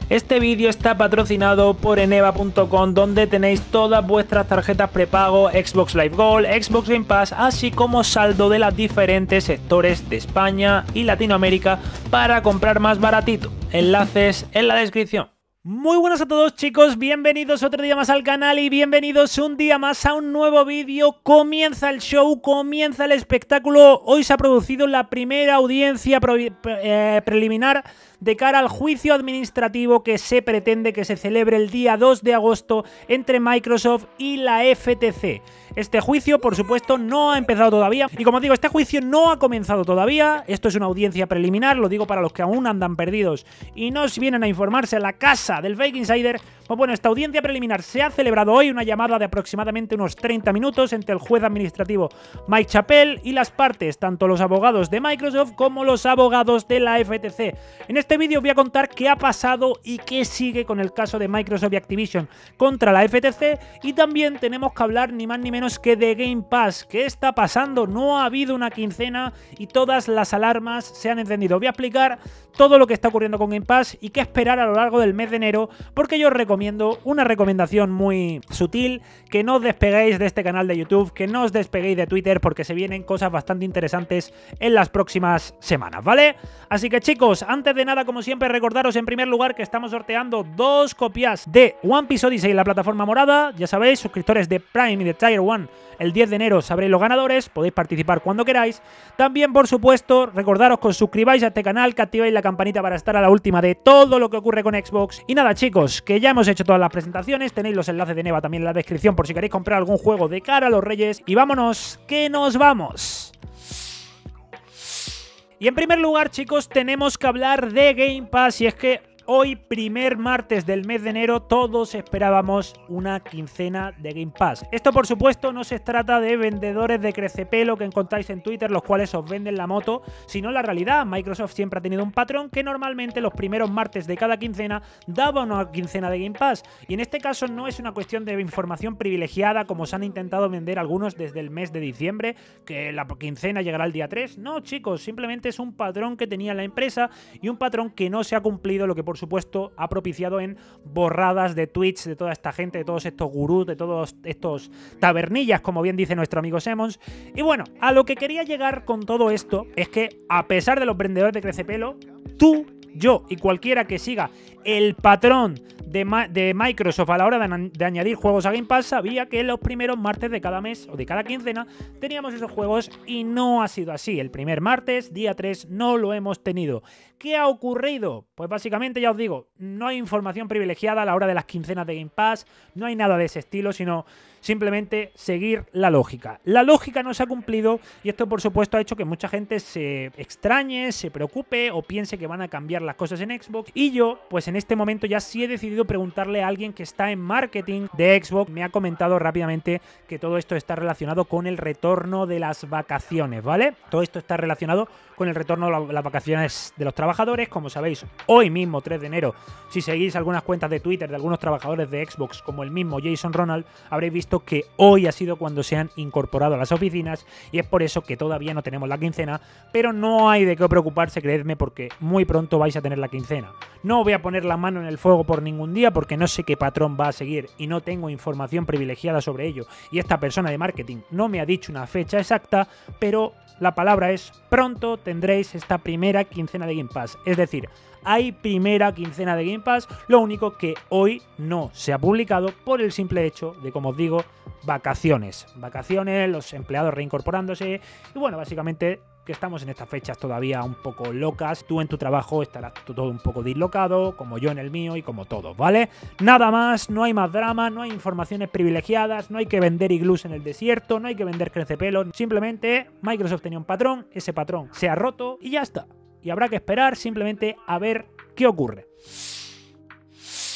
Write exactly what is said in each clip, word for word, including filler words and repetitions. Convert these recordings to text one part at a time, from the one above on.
Este vídeo está patrocinado por eneva punto com, donde tenéis todas vuestras tarjetas prepago, Xbox Live Gold, Xbox Game Pass, así como saldo de los diferentes sectores de España y Latinoamérica para comprar más baratito. Enlaces en la descripción. Muy buenas a todos, chicos, bienvenidos otro día más al canal y bienvenidos un día más a un nuevo vídeo. Comienza el show, comienza el espectáculo. Hoy se ha producido la primera audiencia pre eh, preliminar de cara al juicio administrativo que se pretende que se celebre el día dos de agosto entre Microsoft y la F T C. Este juicio, por supuesto, no ha empezado todavía. Y como digo, este juicio no ha comenzado todavía. Esto es una audiencia preliminar, lo digo para los que aún andan perdidos y nos vienen a informarse a la casa del Fake Insider. Pues bueno, esta audiencia preliminar se ha celebrado hoy, una llamada de aproximadamente unos treinta minutos entre el juez administrativo Mike Chappell y las partes, tanto los abogados de Microsoft como los abogados de la F T C. En este vídeo voy a contar qué ha pasado y qué sigue con el caso de Microsoft y Activision contra la F T C, y también tenemos que hablar ni más ni menos que de Game Pass. ¿Qué está pasando? No ha habido una quincena y todas las alarmas se han encendido. Voy a explicar todo lo que está ocurriendo con Game Pass y qué esperar a lo largo del mes de enero, porque yo os recomiendo una recomendación muy sutil: que no os despeguéis de este canal de YouTube, que no os despeguéis de Twitter, porque se vienen cosas bastante interesantes en las próximas semanas, ¿vale? Así que, chicos, antes de nada, como siempre, recordaros en primer lugar que estamos sorteando dos copias de One Piece Odyssey en la plataforma morada. Ya sabéis, suscriptores de Prime y de Tier One, el diez de enero sabréis los ganadores, podéis participar cuando queráis. También, por supuesto, recordaros que os suscribáis a este canal, que activéis la campanita para estar a la última de todo lo que ocurre con Xbox. Y nada, chicos, que ya hemos hecho todas las presentaciones, tenéis los enlaces de Eneva también en la descripción por si queréis comprar algún juego de cara a los Reyes. Y vámonos, que nos vamos. Y en primer lugar, chicos, tenemos que hablar de Game Pass, y es que hoy, primer martes del mes de enero, todos esperábamos una quincena de Game Pass. Esto, por supuesto, no se trata de vendedores de crecepelo que encontráis en Twitter, los cuales os venden la moto, sino la realidad. Microsoft siempre ha tenido un patrón que normalmente los primeros martes de cada quincena daba una quincena de Game Pass. Y en este caso no es una cuestión de información privilegiada, como se han intentado vender algunos desde el mes de diciembre, que la quincena llegará el día tres. No, chicos, simplemente es un patrón que tenía la empresa y un patrón que no se ha cumplido, lo que por Por supuesto ha propiciado en borradas de tweets de toda esta gente, de todos estos gurús, de todos estos tabernillas, como bien dice nuestro amigo Semmons. Y bueno, a lo que quería llegar con todo esto es que, a pesar de los vendedores de crecepelo, tú, yo y cualquiera que siga el patrón de, Ma de Microsoft a la hora de, de añadir juegos a Game Pass sabía que los primeros martes de cada mes o de cada quincena teníamos esos juegos, y no ha sido así. El primer martes, día tres, no lo hemos tenido. ¿Qué ha ocurrido? Pues básicamente, ya os digo, no hay información privilegiada a la hora de las quincenas de Game Pass, no hay nada de ese estilo, sino simplemente seguir la lógica. La lógica no se ha cumplido, y esto, por supuesto, ha hecho que mucha gente se extrañe, se preocupe o piense que van a cambiar las cosas en Xbox. Y yo, pues en este momento ya sí he decidido preguntarle a alguien que está en marketing de Xbox. Me ha comentado rápidamente que todo esto está relacionado con el retorno de las vacaciones, ¿vale? Todo esto está relacionado con el retorno de las vacaciones de los trabajadores. Como sabéis, hoy mismo, tres de enero, si seguís algunas cuentas de Twitter de algunos trabajadores de Xbox, como el mismo Jason Ronald, habréis visto que hoy ha sido cuando se han incorporado a las oficinas, y es por eso que todavía no tenemos la quincena, pero no hay de qué preocuparse, creedme, porque muy pronto vais a tener la quincena. No voy a poner la mano en el fuego por ningún día, porque no sé qué patrón va a seguir y no tengo información privilegiada sobre ello, y esta persona de marketing no me ha dicho una fecha exacta, pero la palabra es: pronto tendréis esta primera quincena de Game Pass. Es decir, hay primera quincena de Game Pass, lo único que hoy no se ha publicado por el simple hecho de, como os digo, vacaciones. Vacaciones, los empleados reincorporándose, y bueno, básicamente que estamos en estas fechas todavía un poco locas. Tú en tu trabajo estarás todo un poco dislocado, como yo en el mío y como todos, ¿vale? Nada más, no hay más drama, no hay informaciones privilegiadas, no hay que vender iglús en el desierto, no hay que vender crecepelo. Simplemente Microsoft tenía un patrón, ese patrón se ha roto y ya está. Y habrá que esperar simplemente a ver qué ocurre.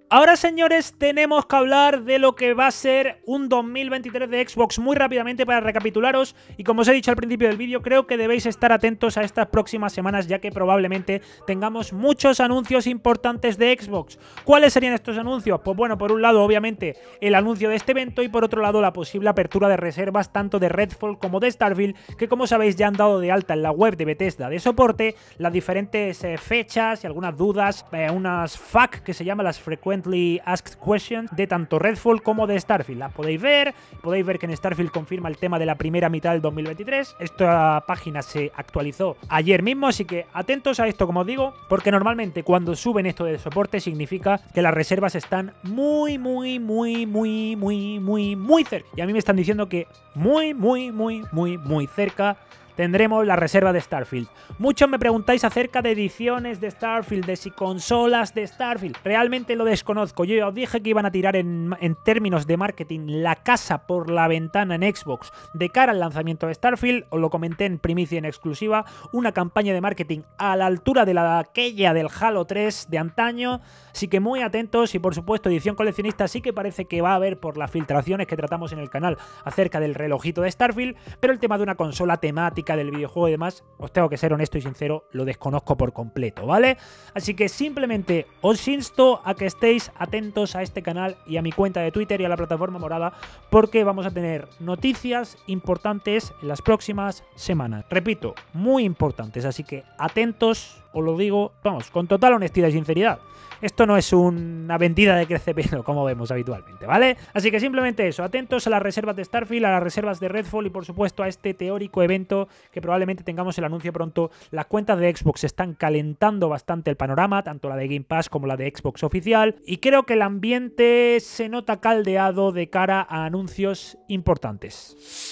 Ahora, señores, tenemos que hablar de lo que va a ser un dos mil veintitrés de Xbox muy rápidamente para recapitularos, y como os he dicho al principio del vídeo, creo que debéis estar atentos a estas próximas semanas, ya que probablemente tengamos muchos anuncios importantes de Xbox. ¿Cuáles serían estos anuncios? Pues bueno, por un lado, obviamente, el anuncio de este evento, y por otro lado, la posible apertura de reservas tanto de Redfall como de Starfield, que como sabéis ya han dado de alta en la web de Bethesda de soporte las diferentes eh, fechas y algunas dudas, eh, unas F A Q que se llaman las Frequently Asked Questions de tanto Redfall como de Starfield. Las podéis ver, podéis ver que en Starfield confirma el tema de la primera mitad del dos mil veintitrés. Esta página se actualizó ayer mismo, así que atentos a esto, como os digo, porque normalmente cuando suben esto de soporte significa que las reservas están muy, muy, muy, muy, muy, muy, muy cerca. Y a mí me están diciendo que muy, muy, muy, muy, muy cerca tendremos la reserva de Starfield. Muchos me preguntáis acerca de ediciones de Starfield, de si consolas de Starfield. Realmente lo desconozco. Yo ya os dije que iban a tirar en, en términos de marketing la casa por la ventana en Xbox de cara al lanzamiento de Starfield. Os lo comenté en primicia en exclusiva. Una campaña de marketing a la altura de la aquella del Halo tres de antaño. Así que muy atentos, y por supuesto edición coleccionista sí que parece que va a haber por las filtraciones que tratamos en el canal acerca del relojito de Starfield, pero el tema de una consola temática del videojuego y demás, os tengo que ser honesto y sincero, lo desconozco por completo, ¿vale? Así que simplemente os insto a que estéis atentos a este canal y a mi cuenta de Twitter y a la plataforma morada, porque vamos a tener noticias importantes en las próximas semanas. Repito, muy importantes, así que atentos, os lo digo, vamos, con total honestidad y sinceridad. Esto no es una vendida de crecepelo, como vemos habitualmente, ¿vale? Así que simplemente eso, atentos a las reservas de Starfield, a las reservas de Redfall y por supuesto a este teórico evento que probablemente tengamos el anuncio pronto. Las cuentas de Xbox están calentando bastante el panorama, tanto la de Game Pass como la de Xbox oficial, y creo que el ambiente se nota caldeado de cara a anuncios importantes.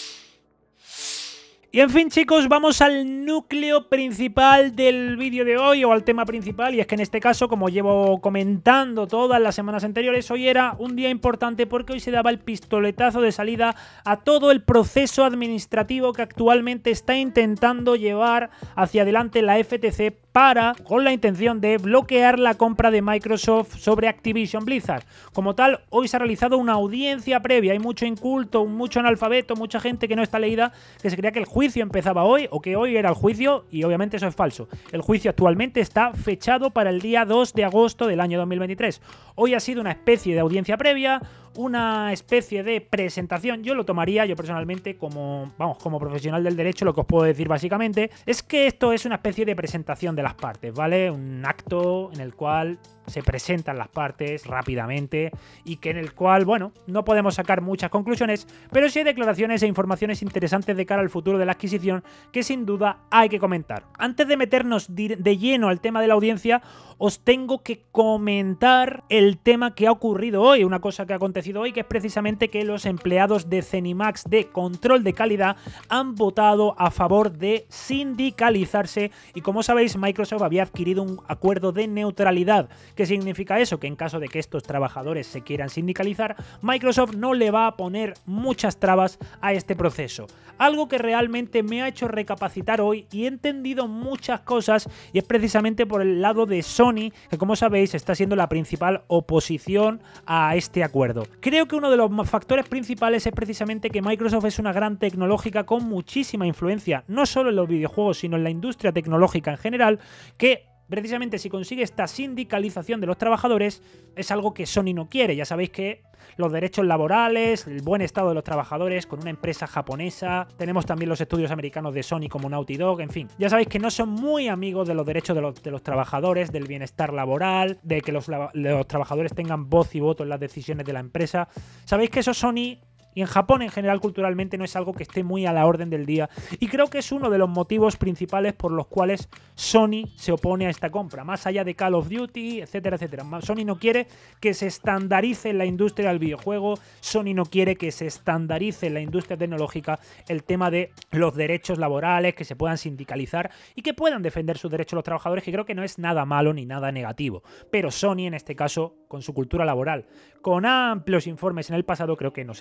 Y en fin, chicos, vamos al núcleo principal del vídeo de hoy, o al tema principal, y es que en este caso, como llevo comentando todas las semanas anteriores, hoy era un día importante porque hoy se daba el pistoletazo de salida a todo el proceso administrativo que actualmente está intentando llevar hacia adelante la F T C para, con la intención de bloquear la compra de Microsoft sobre Activision Blizzard. Como tal, hoy se ha realizado una audiencia previa. Hay mucho inculto, mucho analfabeto, mucha gente que no está leída, que se creía que el juicio empezaba hoy o que hoy era el juicio, y obviamente eso es falso. El juicio actualmente está fechado para el día dos de agosto del año dos mil veintitrés. Hoy ha sido una especie de audiencia previa, una especie de presentación. Yo lo tomaría, yo personalmente, como, vamos, como profesional del derecho, lo que os puedo decir básicamente es que esto es una especie de presentación de las partes, ¿vale? Un acto en el cual se presentan las partes rápidamente y que en el cual, bueno, no podemos sacar muchas conclusiones, pero sí hay declaraciones e informaciones interesantes de cara al futuro de la adquisición que sin duda hay que comentar. Antes de meternos de lleno al tema de la audiencia, os tengo que comentar el tema que ha ocurrido hoy, una cosa que ha acontecido hoy, que es precisamente que los empleados de Zenimax de control de calidad han votado a favor de sindicalizarse, y como sabéis, Microsoft había adquirido un acuerdo de neutralidad. ¿Qué significa eso? Que en caso de que estos trabajadores se quieran sindicalizar, Microsoft no le va a poner muchas trabas a este proceso. Algo que realmente me ha hecho recapacitar hoy y he entendido muchas cosas, y es precisamente por el lado de Sony, que como sabéis está siendo la principal oposición a este acuerdo. Creo que uno de los factores principales es precisamente que Microsoft es una gran tecnológica con muchísima influencia, no solo en los videojuegos, sino en la industria tecnológica en general, que precisamente si consigue esta sindicalización de los trabajadores es algo que Sony no quiere. Ya sabéis que los derechos laborales, el buen estado de los trabajadores con una empresa japonesa, tenemos también los estudios americanos de Sony como Naughty Dog, en fin, ya sabéis que no son muy amigos de los derechos de los, de los trabajadores, del bienestar laboral, de que los, los trabajadores tengan voz y voto en las decisiones de la empresa. Sabéis que eso Sony, y en Japón en general culturalmente, no es algo que esté muy a la orden del día, y creo que es uno de los motivos principales por los cuales Sony se opone a esta compra, más allá de Call of Duty, etcétera, etcétera. Sony no quiere que se estandarice en la industria del videojuego, Sony no quiere que se estandarice en la industria tecnológica el tema de los derechos laborales, que se puedan sindicalizar y que puedan defender sus derechos los trabajadores, que creo que no es nada malo ni nada negativo. Pero Sony en este caso, con su cultura laboral, con amplios informes en el pasado, creo que nos hace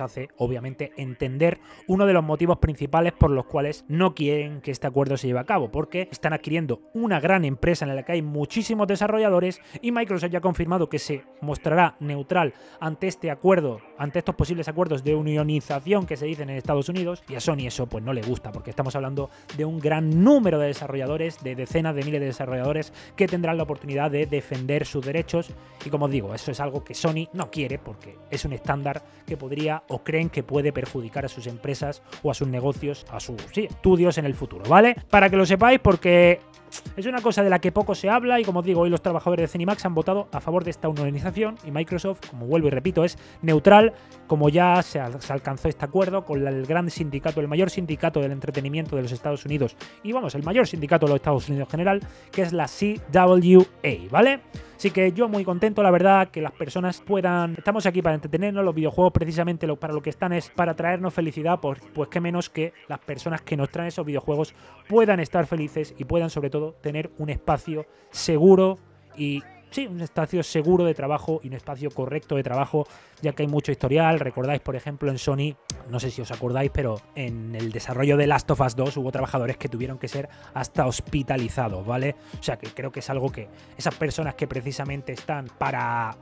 obviamente, entender uno de los motivos principales por los cuales no quieren que este acuerdo se lleve a cabo, porque están adquiriendo una gran empresa en la que hay muchísimos desarrolladores y Microsoft ya ha confirmado que se mostrará neutral ante este acuerdo, ante estos posibles acuerdos de unionización que se dicen en Estados Unidos, y a Sony eso pues no le gusta, porque estamos hablando de un gran número de desarrolladores, de decenas de miles de desarrolladores que tendrán la oportunidad de defender sus derechos, y como os digo, eso es algo que Sony no quiere porque es un estándar que podría o creen que puede perjudicar a sus empresas o a sus negocios, a sus sí, estudios en el futuro, ¿vale? Para que lo sepáis, porque es una cosa de la que poco se habla y, como os digo, hoy los trabajadores de Zenimax han votado a favor de esta unionización y Microsoft, como vuelvo y repito, es neutral, como ya se, se alcanzó este acuerdo con la, el gran sindicato, el mayor sindicato del entretenimiento de los Estados Unidos y, vamos, el mayor sindicato de los Estados Unidos en general, que es la C W A, ¿vale? Así que yo muy contento, la verdad, que las personas puedan... Estamos aquí para entretenernos, los videojuegos precisamente lo, para lo que están es para traernos felicidad, pues, pues qué menos que las personas que nos traen esos videojuegos puedan estar felices y puedan sobre todo tener un espacio seguro y... Sí, un espacio seguro de trabajo y un espacio correcto de trabajo, ya que hay mucho historial. Recordáis, por ejemplo, en Sony, no sé si os acordáis, pero en el desarrollo de Last of Us dos hubo trabajadores que tuvieron que ser hasta hospitalizados, ¿vale? O sea, que creo que es algo que esas personas que precisamente están para...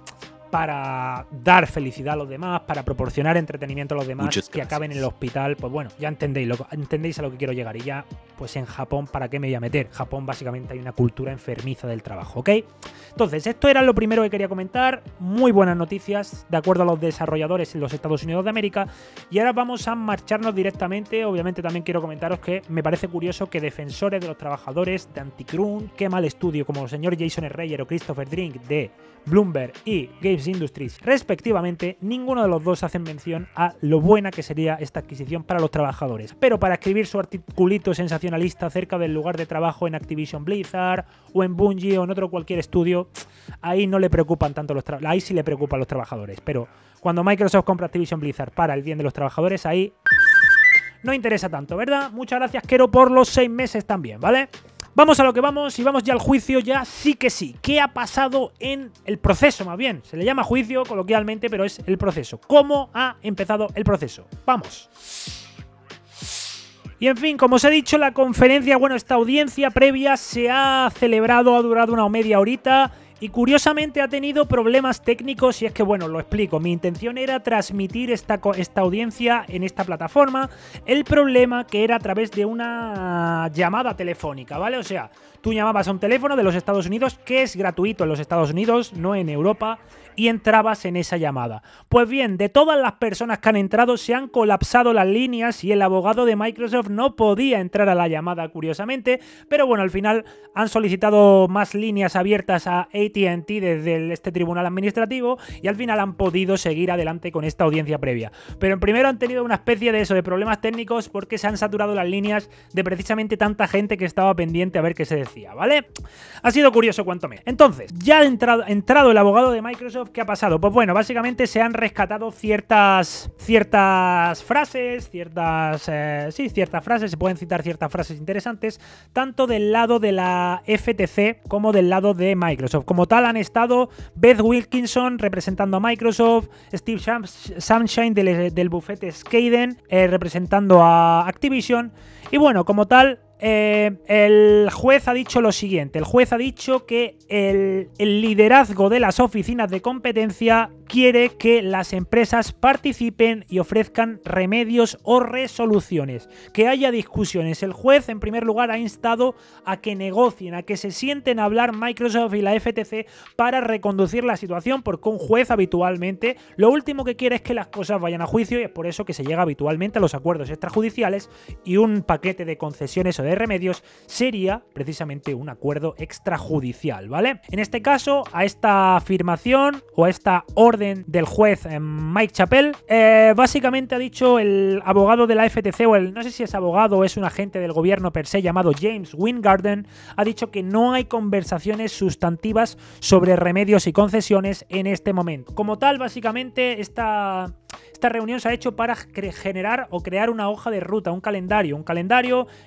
para dar felicidad a los demás, para proporcionar entretenimiento a los demás, que acaben en el hospital, pues bueno, ya entendéis, lo, entendéis a lo que quiero llegar. Y ya, pues en Japón, ¿para qué me voy a meter? Japón básicamente hay una cultura enfermiza del trabajo, ¿ok? Entonces, esto era lo primero que quería comentar. Muy buenas noticias, de acuerdo a los desarrolladores en los Estados Unidos de América. Y ahora vamos a marcharnos directamente. Obviamente también quiero comentaros que me parece curioso que defensores de los trabajadores de Anticrunch, Qué Mal Estudio, como el señor Jason Schreier o Christopher Drink de Bloomberg y Games Industries, respectivamente, ninguno de los dos hacen mención a lo buena que sería esta adquisición para los trabajadores. Pero para escribir su articulito sensacionalista acerca del lugar de trabajo en Activision Blizzard o en Bungie o en otro cualquier estudio, ahí no le preocupan tanto los trabajadores, ahí sí le preocupan los trabajadores. Pero cuando Microsoft compra Activision Blizzard para el bien de los trabajadores, ahí no interesa tanto, ¿verdad? Muchas gracias, Kero, por los seis meses también, ¿vale? Vamos a lo que vamos y vamos ya al juicio, ya sí que sí. ¿Qué ha pasado en el proceso, más bien? Se le llama juicio coloquialmente, pero es el proceso. ¿Cómo ha empezado el proceso? Vamos. Y en fin, como os he dicho, la conferencia, bueno, esta audiencia previa se ha celebrado, ha durado una media horita. Y curiosamente ha tenido problemas técnicos y es que, bueno, lo explico. Mi intención era transmitir esta, esta audiencia en esta plataforma. El problema que era a través de una llamada telefónica, ¿vale? O sea, tú llamabas a un teléfono de los Estados Unidos, que es gratuito en los Estados Unidos, no en Europa, y entrabas en esa llamada. Pues bien, de todas las personas que han entrado se han colapsado las líneas y el abogado de Microsoft no podía entrar a la llamada, curiosamente, pero bueno, al final han solicitado más líneas abiertas a A T and T desde este tribunal administrativo y al final han podido seguir adelante con esta audiencia previa. Pero en primero han tenido una especie de eso, de problemas técnicos, porque se han saturado las líneas de precisamente tanta gente que estaba pendiente a ver qué se decía, ¿vale? Ha sido curioso cuanto menos. Entonces, ya ha entrado, entrado el abogado de Microsoft. ¿Qué ha pasado? Pues bueno, básicamente se han rescatado ciertas ciertas frases, ciertas eh, sí, ciertas frases, se pueden citar ciertas frases interesantes, tanto del lado de la F T C como del lado de Microsoft. Como tal han estado Beth Wilkinson representando a Microsoft, Steve Sunshine del, del bufete Skaden eh, representando a Activision, y bueno, como tal Eh, el juez ha dicho lo siguiente. El juez ha dicho que el, el liderazgo de las oficinas de competencia quiere que las empresas participen y ofrezcan remedios o resoluciones, que haya discusiones. El juez, en primer lugar, ha instado a que negocien, a que se sienten a hablar Microsoft y la F T C para reconducir la situación, porque un juez habitualmente lo último que quiere es que las cosas vayan a juicio, y es por eso que se llega habitualmente a los acuerdos extrajudiciales, y un paquete de concesiones o de remedios sería precisamente un acuerdo extrajudicial, ¿vale? En este caso, a esta afirmación o a esta orden del juez eh, Mike Chappell, eh, básicamente ha dicho el abogado de la F T C, o el, no sé si es abogado o es un agente del gobierno per se llamado James Wingarden, ha dicho que no hay conversaciones sustantivas sobre remedios y concesiones en este momento. Como tal, básicamente esta... Esta reunión se ha hecho para generar o crear una hoja de ruta, un calendario, un calendario en el que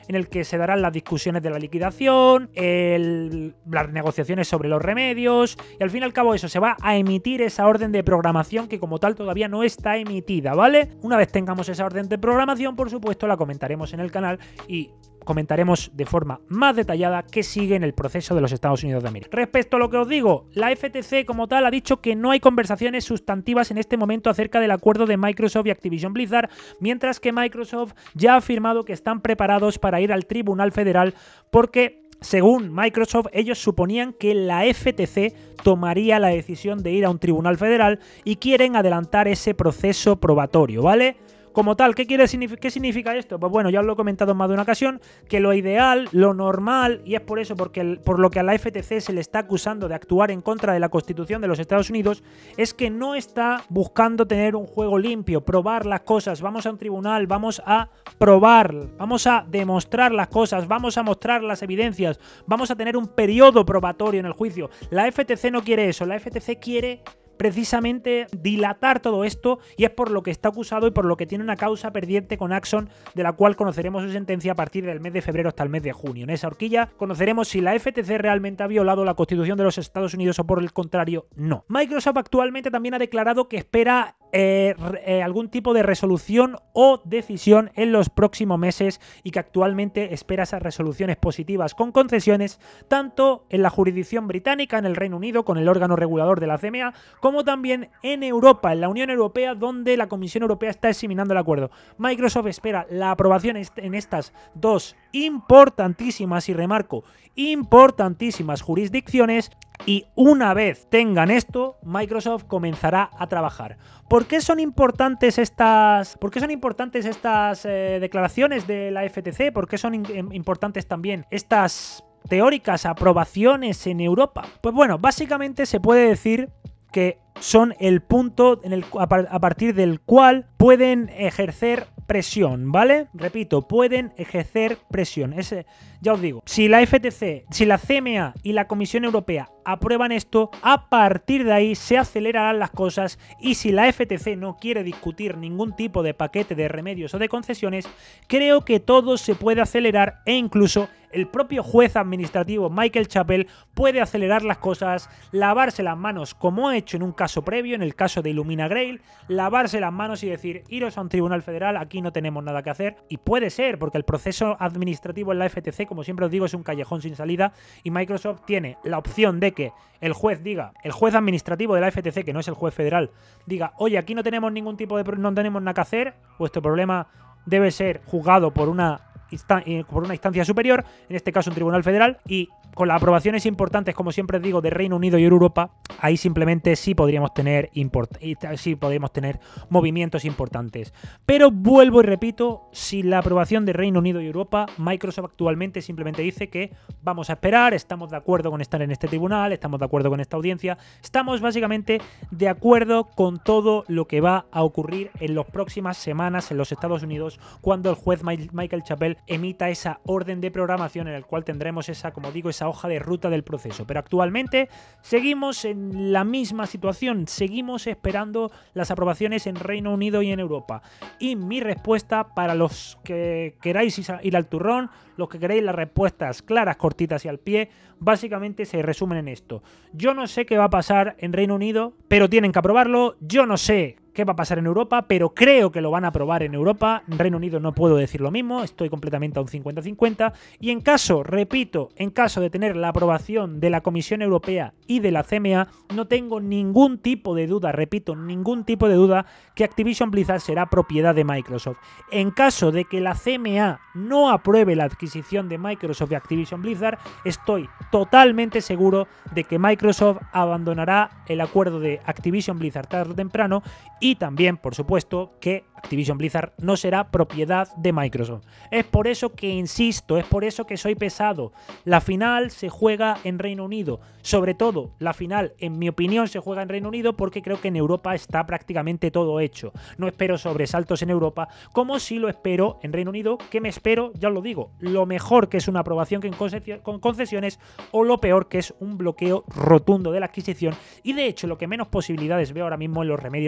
se darán las discusiones de la liquidación, el, las negociaciones sobre los remedios, y al fin y al cabo eso, se va a emitir esa orden de programación que como tal todavía no está emitida, ¿vale? Una vez tengamos esa orden de programación, por supuesto, la comentaremos en el canal y comentaremos de forma más detallada qué sigue en el proceso de los Estados Unidos de América. Respecto a lo que os digo, la F T C como tal ha dicho que no hay conversaciones sustantivas en este momento acerca del acuerdo de Microsoft y Activision Blizzard, mientras que Microsoft ya ha afirmado que están preparados para ir al Tribunal Federal porque, según Microsoft, ellos suponían que la F T C tomaría la decisión de ir a un tribunal federal y quieren adelantar ese proceso probatorio, ¿vale? Como tal, ¿qué, quiere, ¿qué significa esto? Pues bueno, ya os lo he comentado en más de una ocasión, que lo ideal, lo normal, y es por eso porque el, por lo que a la F T C se le está acusando de actuar en contra de la Constitución de los Estados Unidos, es que no está buscando tener un juego limpio, probar las cosas, vamos a un tribunal, vamos a probar, vamos a demostrar las cosas, vamos a mostrar las evidencias, vamos a tener un periodo probatorio en el juicio. La F T C no quiere eso, la F T C quiere precisamente dilatar todo esto, y es por lo que está acusado y por lo que tiene una causa pendiente con Axon, de la cual conoceremos su sentencia a partir del mes de febrero hasta el mes de junio. En esa horquilla conoceremos si la F T C realmente ha violado la Constitución de los Estados Unidos o por el contrario no. Microsoft actualmente también ha declarado que espera eh, eh, algún tipo de resolución o decisión en los próximos meses y que actualmente espera esas resoluciones positivas con concesiones tanto en la jurisdicción británica, en el Reino Unido, con el órgano regulador de la C M A, como también en Europa, en la Unión Europea, donde la Comisión Europea está examinando el acuerdo. Microsoft espera la aprobación en estas dos importantísimas, y remarco, importantísimas jurisdicciones, y una vez tengan esto, Microsoft comenzará a trabajar. ¿Por qué son importantes estas, ¿por qué son importantes estas eh, declaraciones de la F T C? ¿Por qué son in- importantes también estas teóricas aprobaciones en Europa? Pues bueno, básicamente se puede decir que son el punto en el, a partir del cual pueden ejercer presión, ¿vale? Repito, pueden ejercer presión. Ese, ya os digo, si la F T C, si la C M A y la Comisión Europea aprueban esto, a partir de ahí se acelerarán las cosas, y si la F T C no quiere discutir ningún tipo de paquete de remedios o de concesiones, creo que todo se puede acelerar, e incluso el propio juez administrativo Michael Chappell puede acelerar las cosas, lavarse las manos como ha hecho en un caso previo, en el caso de Illumina Grail, lavarse las manos y decir, iros a un tribunal federal, aquí no tenemos nada que hacer. Y puede ser, porque el proceso administrativo en la F T C, como siempre os digo, es un callejón sin salida, y Microsoft tiene la opción de que el juez diga, el juez administrativo de la F T C, que no es el juez federal, diga, oye, aquí no tenemos ningún tipo de, no tenemos nada que hacer, vuestro problema debe ser juzgado por una por una instancia superior, en este caso un tribunal federal, y con las aprobaciones importantes, como siempre digo, de Reino Unido y Europa, ahí simplemente sí podríamos tener import sí podríamos tener movimientos importantes. Pero vuelvo y repito, sin la aprobación de Reino Unido y Europa, Microsoft actualmente simplemente dice que vamos a esperar, estamos de acuerdo con estar en este tribunal, estamos de acuerdo con esta audiencia, estamos básicamente de acuerdo con todo lo que va a ocurrir en las próximas semanas en los Estados Unidos, cuando el juez Michael Chappell emita esa orden de programación en el cual tendremos esa, como digo, esa hoja de ruta del proceso. Pero actualmente seguimos en la misma situación, seguimos esperando las aprobaciones en Reino Unido y en Europa. Y mi respuesta, para los que queráis ir al turrón, los que queréis las respuestas claras, cortitas y al pie, básicamente se resumen en esto. Yo no sé qué va a pasar en Reino Unido, pero tienen que aprobarlo. Yo no sé qué va a pasar en Europa, pero creo que lo van a aprobar en Europa. En Reino Unido no puedo decir lo mismo, estoy completamente a un cincuenta cincuenta. Y en caso, repito, en caso de tener la aprobación de la Comisión Europea y de la C M A, no tengo ningún tipo de duda, repito, ningún tipo de duda que Activision Blizzard será propiedad de Microsoft. En caso de que la C M A no apruebe la adquisición de Microsoft y Activision Blizzard, estoy totalmente seguro de que Microsoft abandonará el acuerdo de Activision Blizzard tarde o temprano, y también, por supuesto, que Activision Blizzard no será propiedad de Microsoft. Es por eso que insisto, es por eso que soy pesado. La final se juega en Reino Unido. Sobre todo, la final, en mi opinión, se juega en Reino Unido porque creo que en Europa está prácticamente todo hecho. No espero sobresaltos en Europa, como sí lo espero en Reino Unido, que me espero, ya os lo digo, lo mejor que es una aprobación con concesiones, o lo peor que es un bloqueo rotundo de la adquisición, y de hecho lo que menos posibilidades veo ahora mismo en los remedios conductuales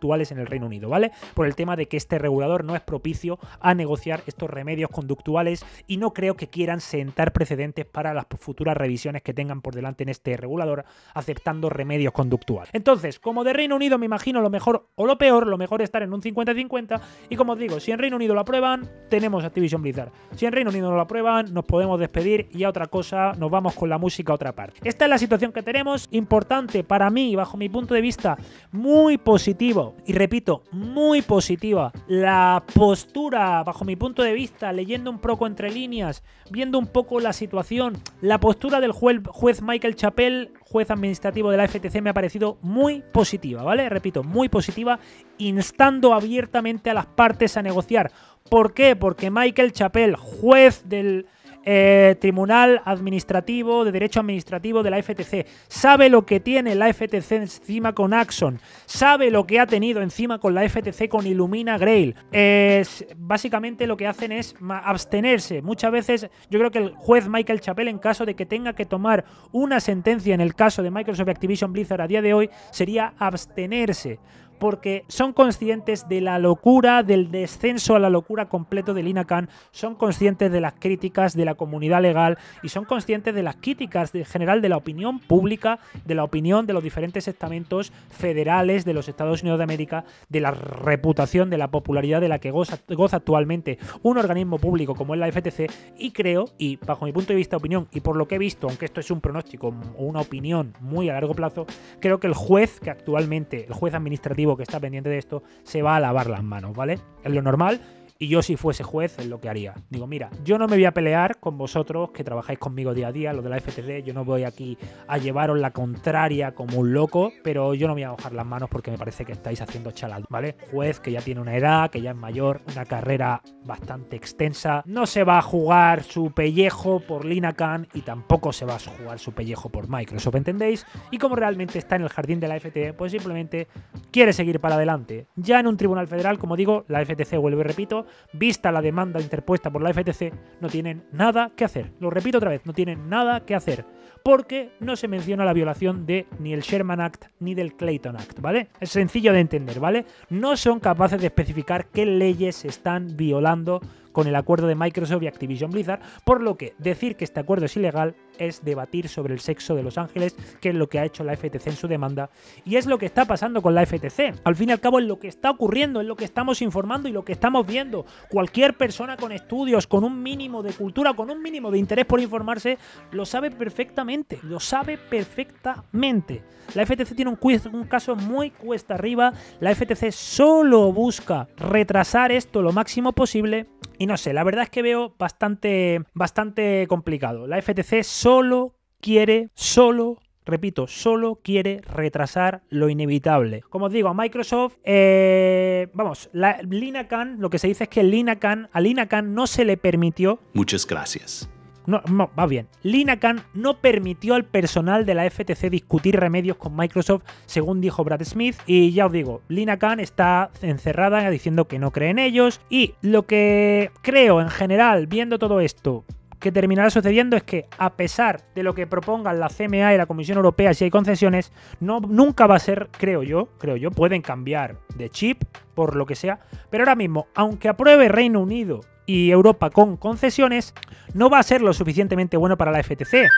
conductuales en el Reino Unido, ¿vale? Por el tema de que este regulador no es propicio a negociar estos remedios conductuales y no creo que quieran sentar precedentes para las futuras revisiones que tengan por delante en este regulador aceptando remedios conductuales. Entonces, como de Reino Unido me imagino lo mejor o lo peor, lo mejor es estar en un cincuenta cincuenta y como os digo, si en Reino Unido lo aprueban, tenemos Activision Blizzard. Si en Reino Unido no lo aprueban, nos podemos despedir y a otra cosa, nos vamos con la música a otra parte. Esta es la situación que tenemos, importante para mí, bajo mi punto de vista, muy positivo, y repito, muy positiva, la postura, bajo mi punto de vista, leyendo un poco entre líneas, viendo un poco la situación, la postura del juez, juez Michael Chappell, juez administrativo de la F T C, me ha parecido muy positiva, ¿vale? Repito, muy positiva, instando abiertamente a las partes a negociar. ¿Por qué? Porque Michael Chappell, juez del eh, Tribunal Administrativo de Derecho Administrativo de la F T C, sabe lo que tiene la F T C encima con Axon, sabe lo que ha tenido encima con la F T C con Illumina Grail. Es, básicamente lo que hacen es abstenerse. Muchas veces yo creo que el juez Michael Chappell, en caso de que tenga que tomar una sentencia en el caso de Microsoft y Activision Blizzard a día de hoy, sería abstenerse, porque son conscientes de la locura, del descenso a la locura completo de Lina Khan, son conscientes de las críticas de la comunidad legal y son conscientes de las críticas en general de la opinión pública, de la opinión de los diferentes estamentos federales de los Estados Unidos de América, de la reputación, de la popularidad de la que goza, goza actualmente un organismo público como es la F T C, y creo, y bajo mi punto de vista, opinión, y por lo que he visto, aunque esto es un pronóstico o una opinión muy a largo plazo, creo que el juez que actualmente, el juez administrativo que está pendiente de esto, se va a lavar las manos, ¿vale? Es lo normal. Y yo, si fuese juez, es lo que haría. Digo, mira, yo no me voy a pelear con vosotros que trabajáis conmigo día a día, los de la F T C. Yo no voy aquí a llevaros la contraria como un loco, pero yo no me voy a mojar las manos porque me parece que estáis haciendo chalado, ¿vale? Juez que ya tiene una edad, que ya es mayor, una carrera bastante extensa. No se va a jugar su pellejo por Lina Khan y tampoco se va a jugar su pellejo por Microsoft, ¿entendéis? Y como realmente está en el jardín de la F T C, pues simplemente quiere seguir para adelante. Ya en un tribunal federal, como digo, la F T C, vuelvo y repito, vista la demanda interpuesta por la F T C, no tienen nada que hacer. Lo repito otra vez, no tienen nada que hacer, porque no se menciona la violación de ni el Sherman Act ni del Clayton Act, ¿vale? Es sencillo de entender, ¿vale? No son capaces de especificar qué leyes se están violando con el acuerdo de Microsoft y Activision Blizzard, por lo que decir que este acuerdo es ilegal es debatir sobre el sexo de Los Ángeles, que es lo que ha hecho la F T C en su demanda, y es lo que está pasando con la F T C. Al fin y al cabo es lo que está ocurriendo, es lo que estamos informando y lo que estamos viendo. Cualquier persona con estudios, con un mínimo de cultura, con un mínimo de interés por informarse, lo sabe perfectamente, lo sabe perfectamente. La F T C tiene un, un caso muy cuesta arriba, la F T C solo busca retrasar esto lo máximo posible. Y no sé, la verdad es que veo bastante, bastante complicado. La F T C solo quiere, solo, repito, solo quiere retrasar lo inevitable. Como os digo, a Microsoft, eh, vamos, la, Lina Khan, lo que se dice es que Lina Khan, a Lina Khan no se le permitió... Muchas gracias. No, no, va bien. Lina Khan no permitió al personal de la F T C discutir remedios con Microsoft, según dijo Brad Smith. Y ya os digo, Lina Khan está encerrada diciendo que no cree en ellos. Y lo que creo en general, viendo todo esto, que terminará sucediendo es que, a pesar de lo que propongan la C M A y la Comisión Europea, si hay concesiones, no, nunca va a ser, creo yo, creo yo, pueden cambiar de chip por lo que sea. Pero ahora mismo, aunque apruebe Reino Unido y Europa con concesiones, no va a ser lo suficientemente bueno para la F T C.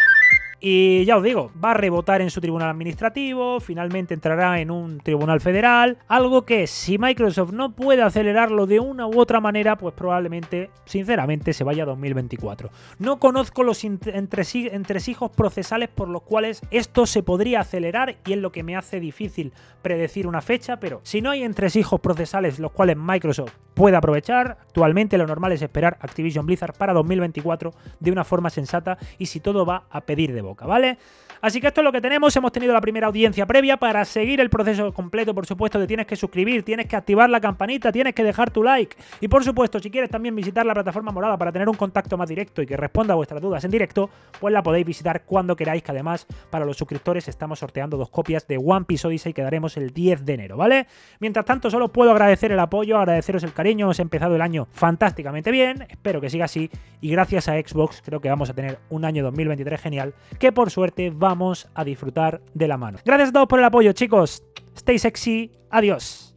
Y ya os digo, va a rebotar en su tribunal administrativo, finalmente entrará en un tribunal federal, algo que si Microsoft no puede acelerarlo de una u otra manera, pues probablemente, sinceramente, se vaya a dos mil veinticuatro. No conozco los entresijos procesales por los cuales esto se podría acelerar y es lo que me hace difícil predecir una fecha, pero si no hay entresijos procesales los cuales Microsoft puede aprovechar, actualmente lo normal es esperar Activision Blizzard para dos mil veinticuatro de una forma sensata y si todo va a pedir de boca, ¿vale? Así que esto es lo que tenemos, hemos tenido la primera audiencia previa. Para seguir el proceso completo, por supuesto, te tienes que suscribir, tienes que activar la campanita, tienes que dejar tu like y, por supuesto, si quieres también visitar la plataforma morada para tener un contacto más directo y que responda a vuestras dudas en directo, pues la podéis visitar cuando queráis, que además para los suscriptores estamos sorteando dos copias de One Piece Odyssey que daremos el diez de enero, ¿vale? Mientras tanto, solo puedo agradecer el apoyo, agradeceros el cariño, os he empezado el año fantásticamente bien, espero que siga así y gracias a Xbox creo que vamos a tener un año dos mil veintitrés genial que por suerte vamos a disfrutar de la mano. Gracias a todos por el apoyo, chicos. Stay sexy. Adiós.